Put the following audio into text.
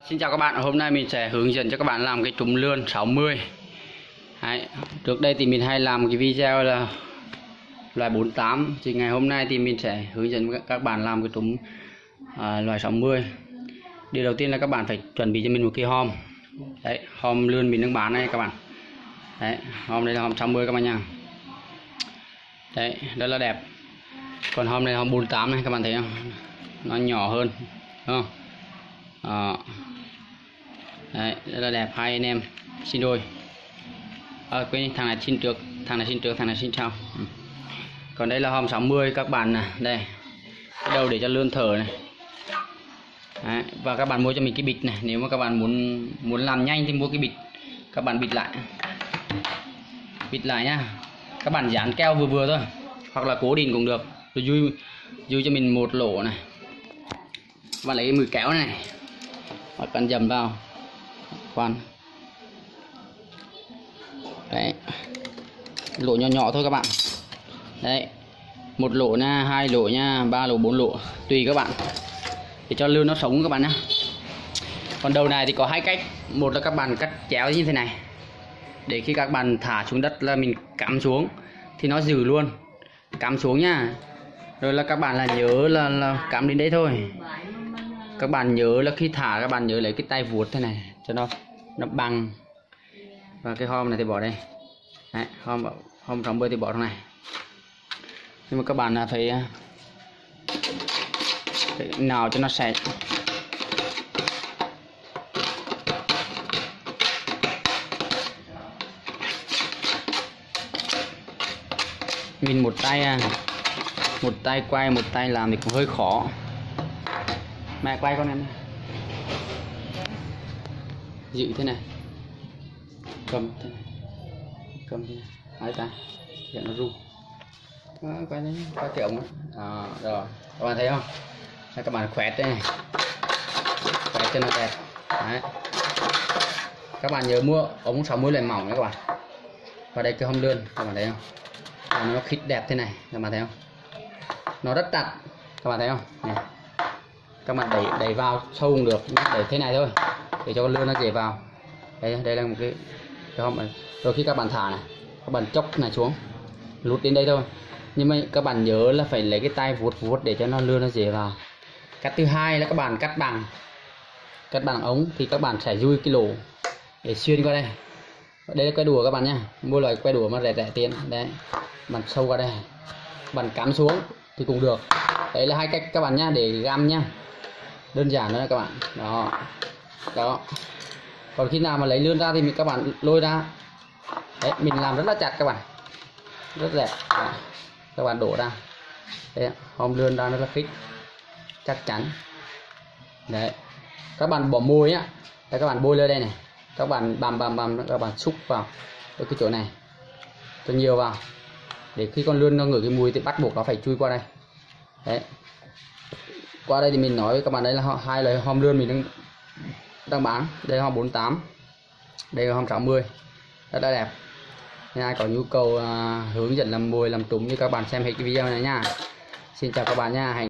Xin chào các bạn, hôm nay mình sẽ hướng dẫn cho các bạn làm cái trúng lươn 60. Đấy, trước đây thì mình hay làm cái video là loại 48, thì ngày hôm nay thì mình sẽ hướng dẫn các bạn làm cái trúng loại 60. Điều đầu tiên là các bạn phải chuẩn bị cho mình một cái hòm. Đấy, hòm lươn mình đang bán này các bạn. Đấy, hòm đây là hòm 60 các bạn nha. Đấy, rất là đẹp. Còn hòm này là hòm 48 này, các bạn thấy không? Nó nhỏ hơn, đúng không? Đấy, rất là đẹp, hai anh em xin đôi. Quên, thằng này xin trước, thằng này xin sau. Còn đây là hòm 60 các bạn này, đây cái đầu để cho lươn thở này. Đấy, và các bạn mua cho mình cái bịch này, nếu mà các bạn muốn làm nhanh thì mua cái bịch, các bạn bịt lại nhá. Các bạn dán keo vừa vừa thôi, hoặc là cố định cũng được. Rồi dui cho mình một lỗ này, và lấy cái mũi kéo này, và cần dầm vào khoan. Đấy, lỗ nhỏ nhỏ thôi các bạn. Đấy, một lỗ nha, hai lỗ nha, ba lỗ, bốn lỗ, tùy các bạn, để cho lươn nó sống các bạn nhé. Còn đầu này thì có hai cách. Một là các bạn cắt chéo như thế này, để khi các bạn thả xuống đất là mình cắm xuống thì nó giữ luôn, cắm xuống nha. Rồi là các bạn là nhớ là cắm đến đấy thôi. Các bạn nhớ là khi thả các bạn nhớ lấy cái tay vuốt thế này cho nó bằng. Và cái hòm này thì bỏ đây. Đấy, hòm 60 thì bỏ trong này. Nhưng mà các bạn là phải nào cho nó sạch. Mình một tay quay, một tay làm thì cũng hơi khó. Mẹ quay con em giữ thế này, cầm thế này, hai tay để nó rung. Quay cái ống đó. Rồi các bạn thấy không? Các bạn khoét đây này, khoét cho nó đẹp. Đấy, các bạn nhớ mua ống 60 loại mỏng nha các bạn. Và đây cái hông lươn, các bạn thấy không? Nó khít đẹp thế này, các bạn thấy không? Nó rất chặt, các bạn thấy không? Này, các bạn đẩy vào sâu cũng được, đẩy thế này thôi để cho con lươn nó dễ vào. Đây là một cái hòm. Rồi khi các bạn thả này, các bạn chốc này xuống, lút đến đây thôi. Nhưng mà các bạn nhớ là phải lấy cái tay vuốt để cho nó lươn nó dễ vào. Cách thứ hai là các bạn cắt bằng ống, thì các bạn sẽ dui cái lỗ để xuyên qua đây. Đây là que đũa các bạn nhá, mua loại que đũa mà rẻ tiền. Đấy, bạn sâu qua đây, bạn cắm xuống thì cũng được. Đấy là hai cách các bạn nhá, để găm nhá, đơn giản thôi các bạn. Đó. Còn khi nào mà lấy lươn ra thì các bạn lôi ra. Đấy, mình làm rất là chặt các bạn, rất đẹp. Đấy, các bạn đổ ra. Đấy, hòm lươn ra nó là khít, chắc chắn. Đấy, các bạn bỏ môi nhá. Đấy, các bạn bôi lên đây này, các bạn bằm, các bạn xúc vào cái chỗ này cho nhiều vào, để khi con lươn nó ngửi cái mùi thì bắt buộc nó phải chui qua đây. Đấy, qua đây thì mình nói với các bạn, đây là hai loại hòm lươn mình đang bán. Đây là hòm 48, đây là hòm 60, rất là đẹp. Nên ai có nhu cầu hướng dẫn làm mồi làm trúng như các bạn xem hết cái video này nha. Xin chào các bạn nha.